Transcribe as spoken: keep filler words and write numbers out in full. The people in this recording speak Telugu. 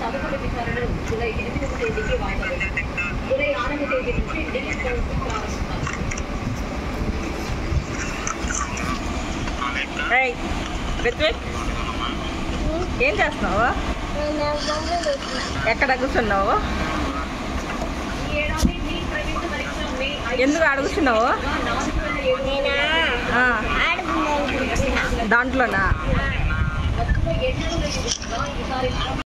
తదుపరి విచారణలు జూలై ఎనిమిదవ తేదీకి వాయిదా వేశారు. జూలై ఆరవ తేదీ నుంచి డిగ్రీ కోర్సు ప్రారంభిస్తారు. ఏం చేస్తున్నావు? ఎక్కడ కూర్చున్నావు? ఎందుకు అడుగుతున్నావు? దాంట్లోనా?